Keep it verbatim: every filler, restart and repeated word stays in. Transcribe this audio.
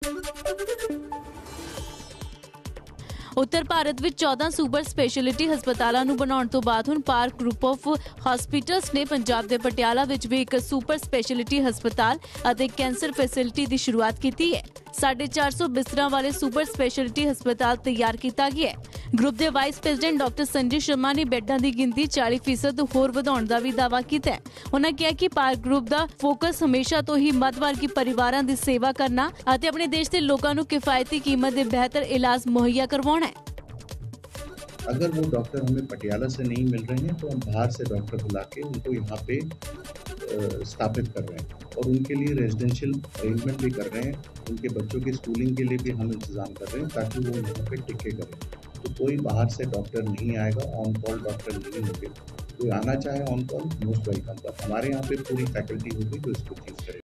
उत्तर भारत ਵਿੱਚ चौदह super speciality ਹਸਪਤਾਲਾਂ ਨੂੰ ਬਣਾਉਣ ਤੋਂ ਬਾਅਦ ਹੁਣ ਪਾਰਕ ਗਰੁੱਪ ਆਫ ਹਸਪੀਟਲਸ ਨੇ ਪੰਜਾਬ ਦੇ ਪਟਿਆਲਾ ਵਿੱਚ ਵੀ ਇੱਕ ਸੁਪਰ ਸਪੈਸ਼ਲਿਟੀ ਹਸਪਤਾਲ ਅਤੇ ਕੈਂਸਰ ਫੈਸਿਲਿਟੀ ਦੀ ਸ਼ੁਰੂਆਤ ਕੀਤੀ ਹੈ। साढ़े चार सौ बिस्तरों वाले सुपर स्पेशलिटी हस्पताल तैयार किया गया है। ग्रुप के vice president doctor Sanjay Sharma ने बेडां की गिनती चालीस फीसद होर वधाउण दा भी दावा किया है। उन्होंने कहा कि पार्क ग्रुप का फोकस हमेशा तो ही मध्यवर्गी परिवारों की सेवा करना और अपने देश के लोगों को किफायती कीमत में बेहतर इलाज मुहैया करवाना है। अगर वो डॉक्टर हमें पटियाला से नहीं मिल रहे हैं तो हम बाहर से डॉक्टर बुला के उनको यहाँ पे स्थापित कर रहे हैं और उनके लिए रेजिडेंशियल अरेंजमेंट भी कर रहे हैं। उनके बच्चों की स्कूलिंग के लिए भी हम इंतज़ाम कर रहे हैं ताकि वो यहाँ पे टिके करें। तो कोई बाहर से डॉक्टर नहीं आएगा, ऑन कॉल डॉक्टर नहीं होंगे। कोई आना चाहे ऑन कॉल मोस्ट वेलकम, पर हमारे यहाँ पे पूरी फैकल्टी होगी जो इसको चीज़ करे।